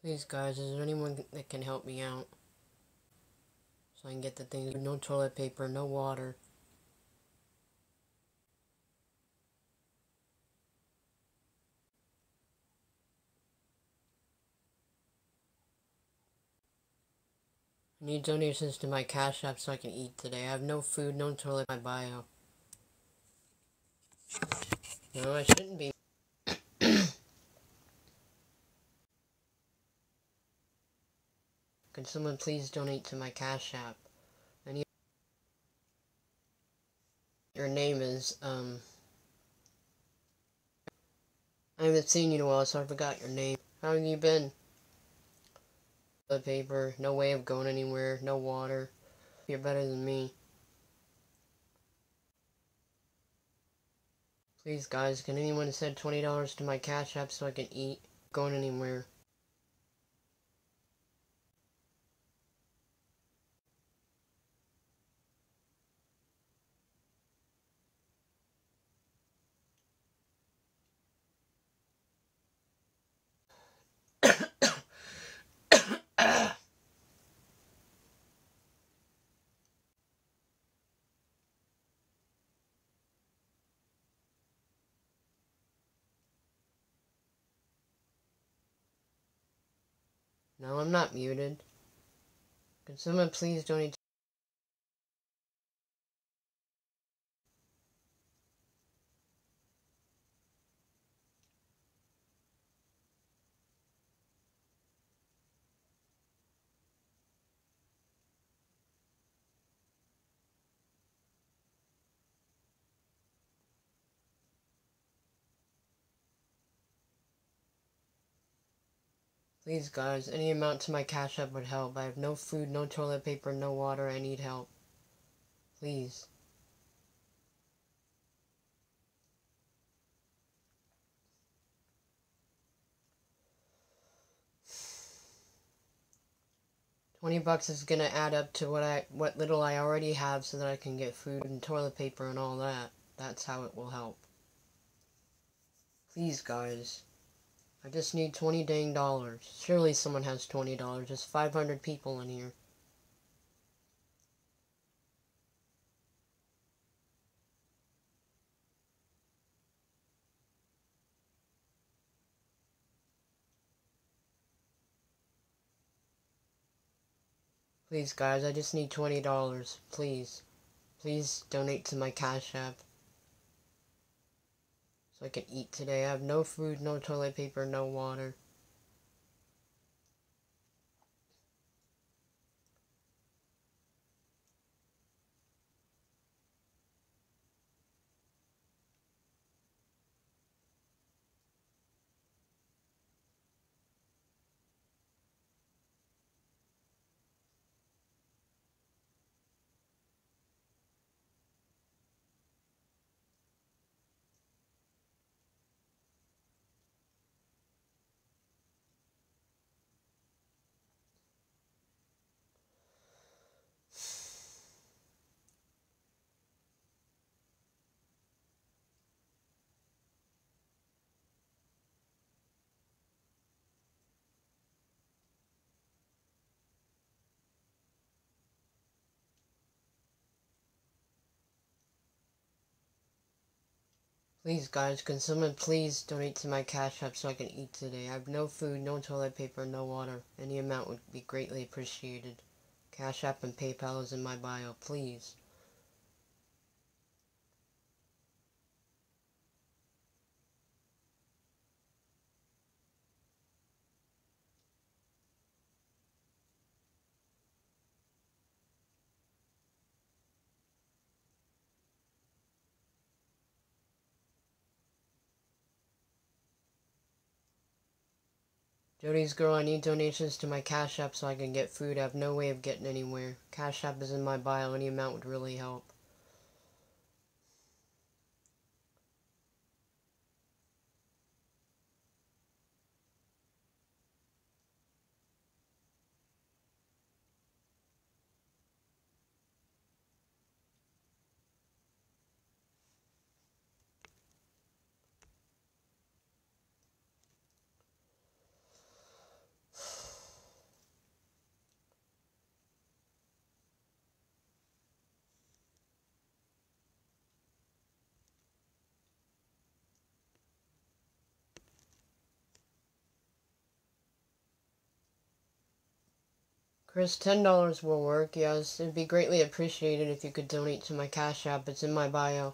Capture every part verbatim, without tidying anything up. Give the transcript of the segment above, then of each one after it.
Please, guys, is there anyone that can help me out? So I can get the things. No toilet paper, no water. I need donations to my Cash App so I can eat today. I have no food, no toilet in my bio. No, I shouldn't be. Can someone please donate to my Cash App? I need. Your name is, um. I haven't seen you in a while, so I forgot your name. How have you been? Toilet paper, no way of going anywhere, no water. You're better than me. Please, guys, can anyone send twenty dollars to my Cash App so I can eat? Going anywhere. No, I'm not muted. Can someone please donate? Please, guys, any amount to my Cash App would help. I have no food, no toilet paper, no water. I need help. Please. Twenty bucks is gonna add up to what I, what little I already have, so that I can get food and toilet paper and all that. That's how it will help. Please, guys. I just need twenty dang dollars. Surely someone has twenty dollars. There's five hundred people in here. Please, guys, I just need twenty dollars. Please. Please donate to my Cash App. So I can eat today. I have no food, no toilet paper, no water. Please, guys, can someone please donate to my Cash App so I can eat today? I have no food, no toilet paper, no water. Any amount would be greatly appreciated. Cash App and PayPal is in my bio, please. Jody's girl, I need donations to my Cash App so I can get food. I have no way of getting anywhere. Cash App is in my bio. Any amount would really help. Chris, ten dollars will work, yes. It'd be greatly appreciated if you could donate to my Cash App. It's in my bio.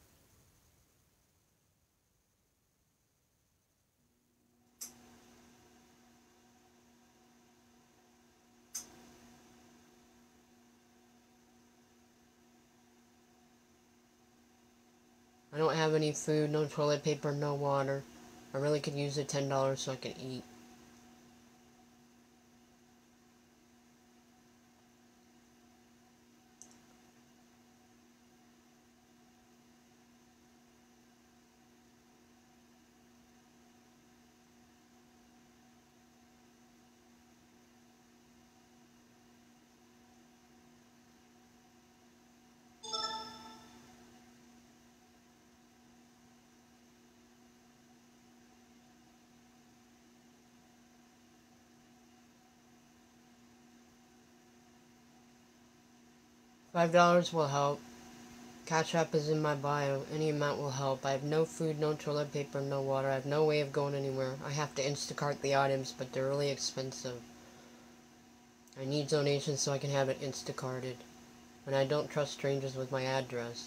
I don't have any food, no toilet paper, no water. I really could use the ten dollars so I can eat. Five dollars will help. Cash App is in my bio. Any amount will help. I have no food, no toilet paper, no water. I have no way of going anywhere. I have to Instacart the items, but they're really expensive. I need donations so I can have it Instacarted. And I don't trust strangers with my address.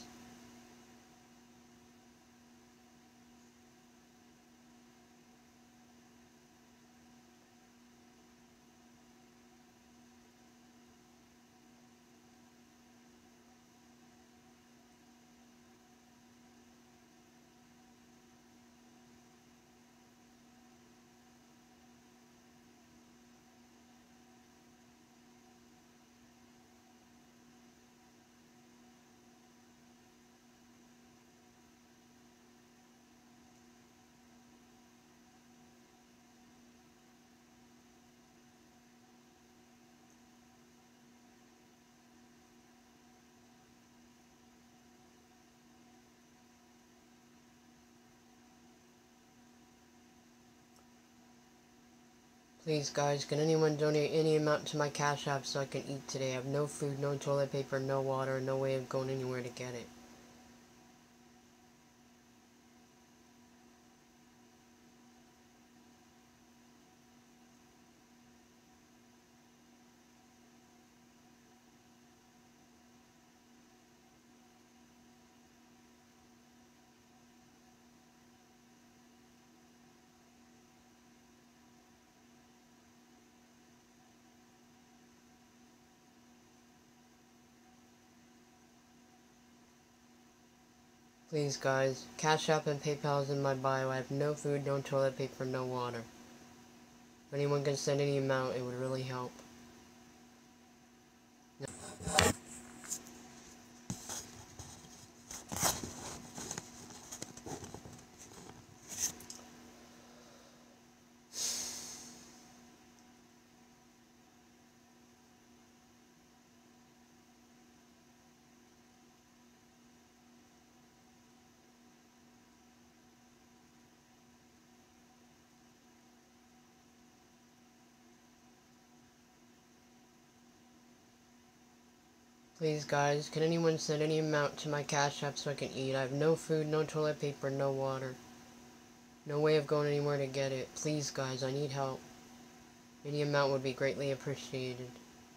Please, guys, can anyone donate any amount to my Cash App so I can eat today? I have no food, no toilet paper, no water, no way of going anywhere to get it. Please, guys, Cash App and PayPal is in my bio. I have no food, no toilet paper, no water. If anyone can send any amount, it would really help. Please, guys, can anyone send any amount to my Cash App so I can eat? I have no food, no toilet paper, no water. No way of going anywhere to get it. Please, guys, I need help. Any amount would be greatly appreciated.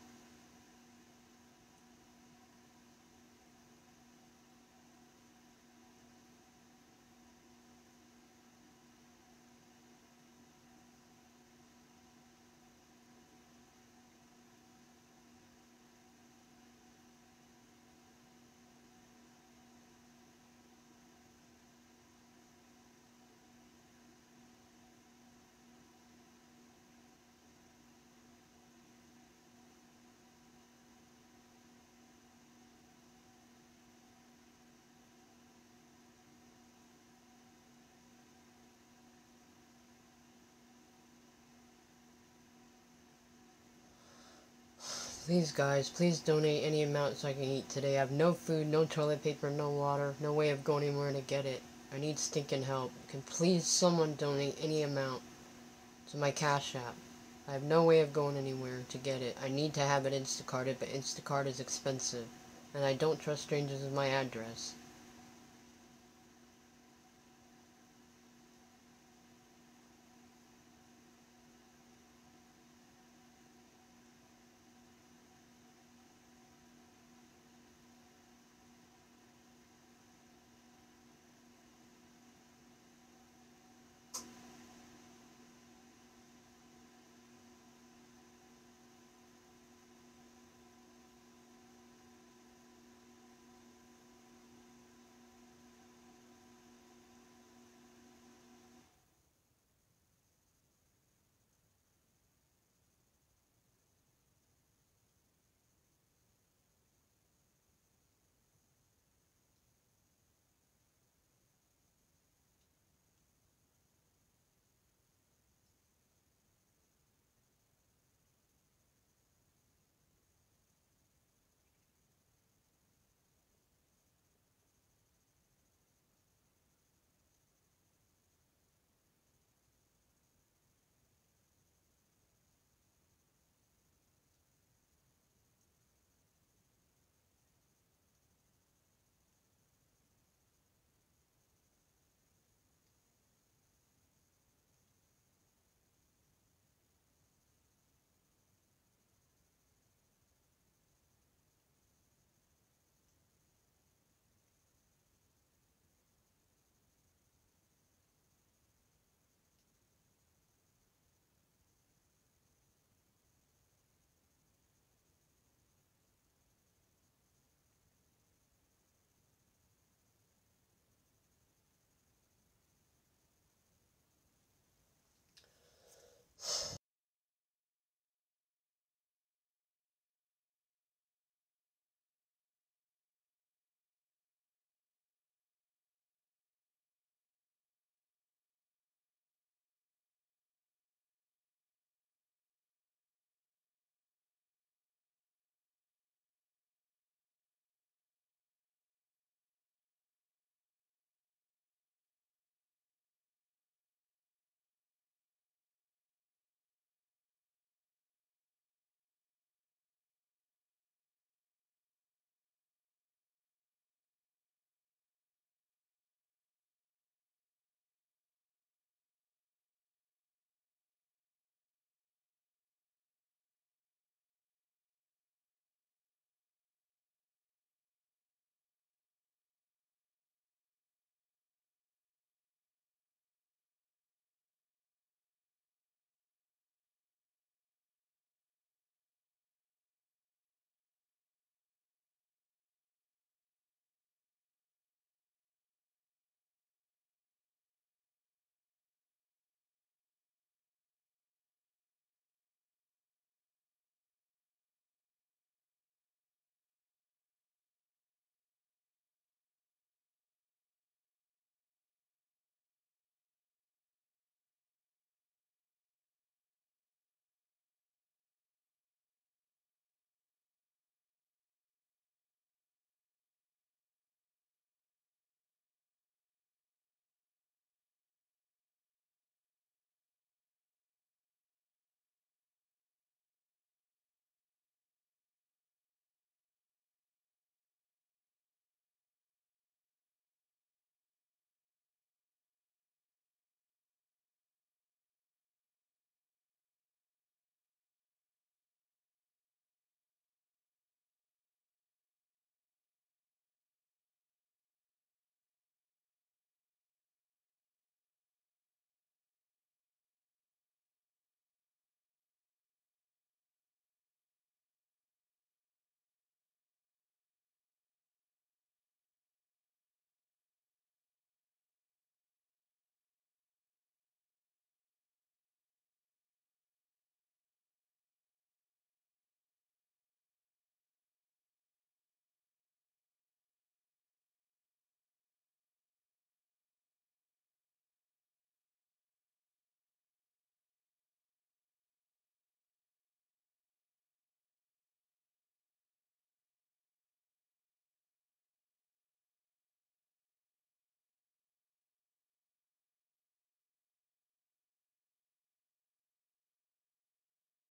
Please, guys, please donate any amount so I can eat today. I have no food, no toilet paper, no water, no way of going anywhere to get it. I need stinking help. Can please someone donate any amount to my Cash App? I have no way of going anywhere to get it. I need to have it Instacarted, but Instacart is expensive. And I don't trust strangers with my address.